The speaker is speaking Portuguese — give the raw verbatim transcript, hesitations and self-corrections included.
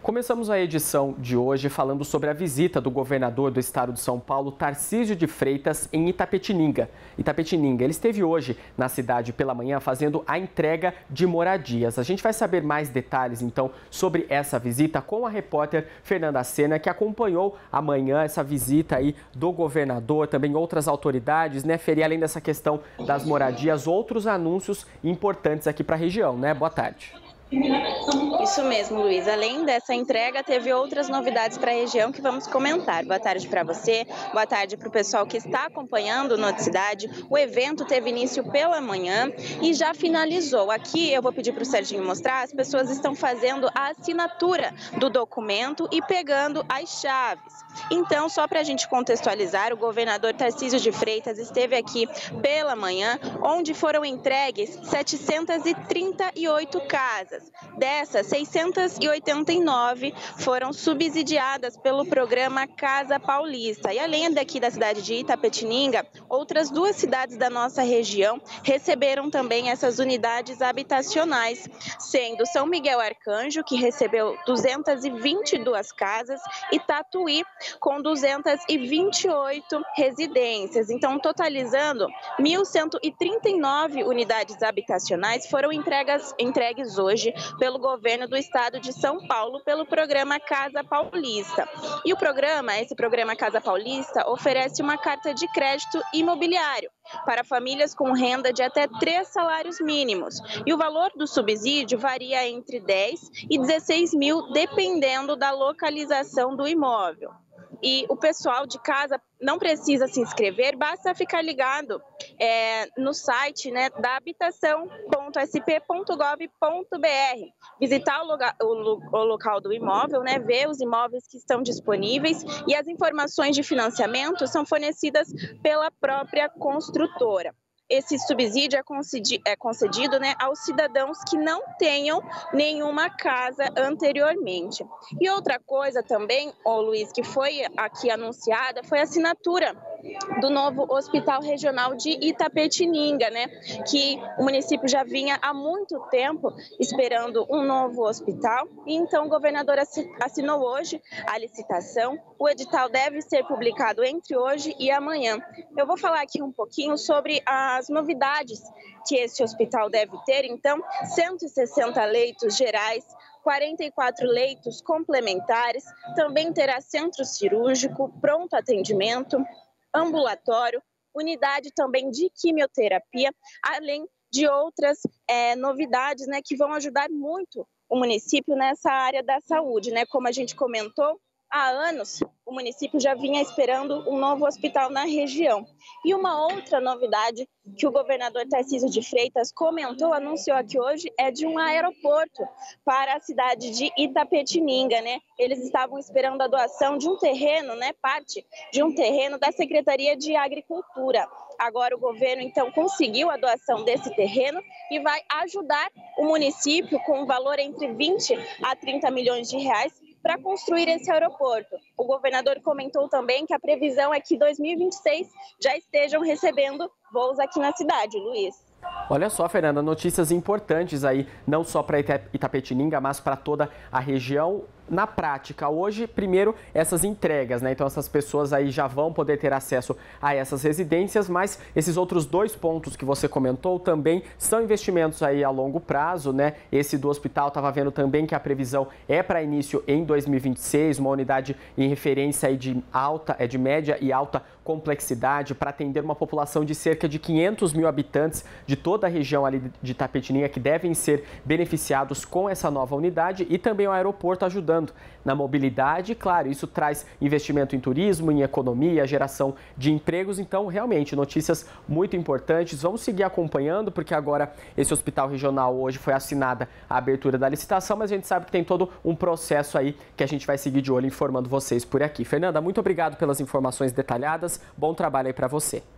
Começamos a edição de hoje falando sobre a visita do governador do estado de São Paulo, Tarcísio de Freitas, em Itapetininga. Itapetininga, ele esteve hoje na cidade pela manhã fazendo a entrega de moradias. A gente vai saber mais detalhes, então, sobre essa visita com a repórter Fernanda Sena, que acompanhou amanhã essa visita aí do governador, também outras autoridades, né, Feri, além dessa questão das moradias, outros anúncios importantes aqui para a região, né? Boa tarde. Isso mesmo, Luiz. Além dessa entrega, teve outras novidades para a região que vamos comentar. Boa tarde para você, boa tarde para o pessoal que está acompanhando o Noticidade. O evento teve início pela manhã e já finalizou. Aqui eu vou pedir para o Serginho mostrar, as pessoas estão fazendo a assinatura do documento e pegando as chaves. Então, só para a gente contextualizar, o governador Tarcísio de Freitas esteve aqui pela manhã, onde foram entregues setecentas e trinta e oito casas. Dessas, seiscentas e oitenta e nove foram subsidiadas pelo programa Casa Paulista. E além daqui da cidade de Itapetininga, outras duas cidades da nossa região receberam também essas unidades habitacionais, sendo São Miguel Arcanjo, que recebeu duzentas e vinte e duas casas, e Tatuí, com duzentas e vinte e oito residências. Então, totalizando mil cento e trinta e nove unidades habitacionais foram entregas, entregues hoje pelo governo do estado de São Paulo pelo programa Casa Paulista. E o programa, esse programa Casa Paulista, oferece uma carta de crédito imobiliário para famílias com renda de até três salários mínimos. E o valor do subsídio varia entre dez e dezesseis mil, dependendo da localização do imóvel. E o pessoal de casa não precisa se inscrever, basta ficar ligado é, no site, né, da habitação ponto s p ponto gov ponto b r, visitar o, loga, o, o local do imóvel, né, ver os imóveis que estão disponíveis, e as informações de financiamento são fornecidas pela própria construtora. Esse subsídio é concedido, é concedido né, aos cidadãos que não tenham nenhuma casa anteriormente. E outra coisa também, ô Luiz, que foi aqui anunciada, foi a assinatura do novo Hospital Regional de Itapetininga, né? Que o município já vinha há muito tempo esperando um novo hospital, e então o governador assinou hoje a licitação. O edital deve ser publicado entre hoje e amanhã. Eu vou falar aqui um pouquinho sobre as novidades que esse hospital deve ter. Então, cento e sessenta leitos gerais, quarenta e quatro leitos complementares, também terá centro cirúrgico, pronto atendimento, ambulatório, unidade também de quimioterapia, além de outras é, novidades, né, que vão ajudar muito o município nessa área da saúde, né? Como a gente comentou, há anos o município já vinha esperando um novo hospital na região. E uma outra novidade que o governador Tarcísio de Freitas comentou, anunciou aqui hoje, é de um aeroporto para a cidade de Itapetininga, né? Eles estavam esperando a doação de um terreno, né? Parte de um terreno da Secretaria de Agricultura. Agora o governo, então, conseguiu a doação desse terreno e vai ajudar o município com um valor entre vinte a trinta milhões de reais para construir esse aeroporto. O governador comentou também que a previsão é que em dois mil e vinte e seis já estejam recebendo voos aqui na cidade, Luiz. Olha só, Fernanda, notícias importantes aí, não só para Itapetininga, mas para toda a região. Na prática, hoje, primeiro, essas entregas, né? Então, essas pessoas aí já vão poder ter acesso a essas residências, mas esses outros dois pontos que você comentou também são investimentos aí a longo prazo, né? Esse do hospital, estava vendo também que a previsão é para início em dois mil e vinte e seis, uma unidade em referência aí de alta, é de média e alta complexidade para atender uma população de cerca de quinhentos mil habitantes de toda a região ali de Itapetininga que devem ser beneficiados com essa nova unidade, e também o aeroporto ajudando na mobilidade. Claro, isso traz investimento em turismo, em economia, geração de empregos. Então, realmente, notícias muito importantes. Vamos seguir acompanhando, porque agora esse hospital regional hoje foi assinada a abertura da licitação, mas a gente sabe que tem todo um processo aí que a gente vai seguir de olho informando vocês por aqui. Fernanda, muito obrigado pelas informações detalhadas. Bom trabalho aí para você.